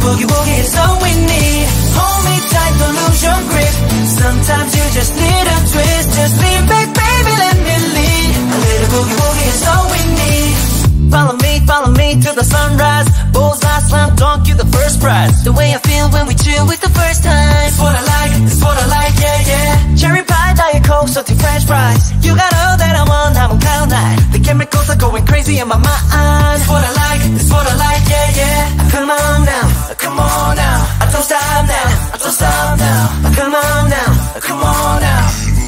boogie woogie is all we need. Hold me tight, don't lose your grip. Sometimes you just need a twist. Just lean back, baby, let me lead. A little boogie woogie is all we need. Follow me to the sunrise. Bullseye, slam dunk, you the first prize. The way I feel when we chill with the first time. It's what I like, yeah, yeah. Cherry pie, Diet Coke, salty French fries. You got all that I want, I'm on cloud nine. The chemicals are going crazy in my mind. It's what I like, yeah, yeah. Come on now, come on now. I don't stop now, I don't stop now. Come on now, come on now.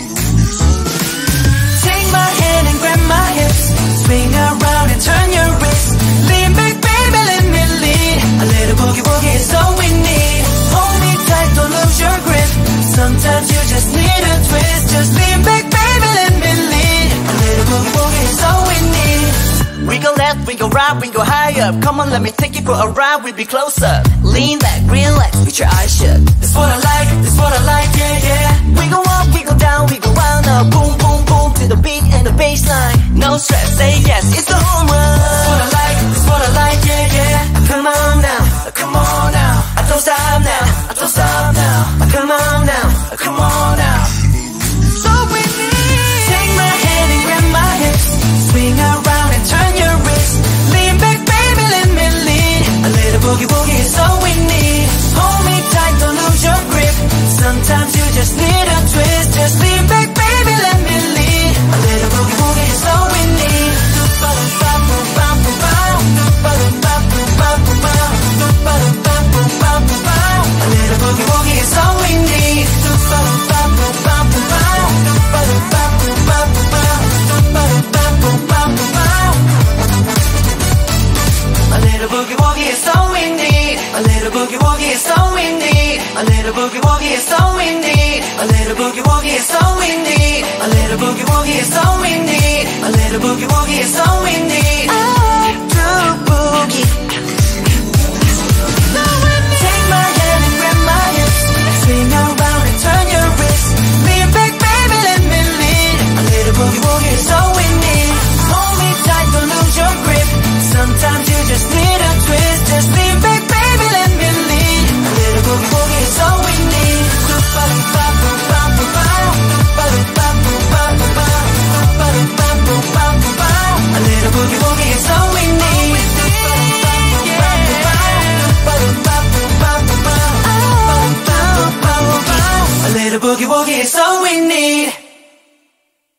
Take my hand and grab my hips. Swing around and turn your wrist. Lean back, baby, let me lead. A little boogie woogie is all we need. Hold me tight, don't lose your grip. Sometimes you just need a twist. Just lean back, baby, let me lead. A little boogie woogie is all we need. We go left, we go right, we go high up. Come on, let me take you for a ride, we'll be close up. Lean back, relax, with your eyes shut. That's what I like, yeah, yeah. We go up, we go down, we go round up. Boom, boom, boom, to the beat and the bassline. No stress, say yes, it's a home run. That's what I like, yeah, yeah. Come on now, come on now. I don't stop now, I don't stop now. Come on now, come on now. So with me, take my hand and grab my hips. Swing around and turn your wrist. Lean back, baby, let me lead. A little boogie woogie is all we need. Hold me tight, don't lose your grip. Sometimes you just need a twist. Just lean back, baby, let me lead. A little boogie woogie is all we need. A little boogie woogie is all we need. A little boogie woogie is all we need. A little boogie woogie is all we need. A little boogie woogie is all we need. A little boogie woogie is all we need. A little boogie woogie is all we need. A little boogie woogie is all we need. I do boogie. Take my hand and grab my hips. Swing around and turn your wrist. Lean back, baby, let me lead. A little boogie woogie is all we need. Hold me tight, don't lose your grip. Sometimes you just need a twist. Just lean back, baby, let me lead. A little boogie woogie is all we need. A little boogie woogie is all we need. A little boogie woogie is all we need.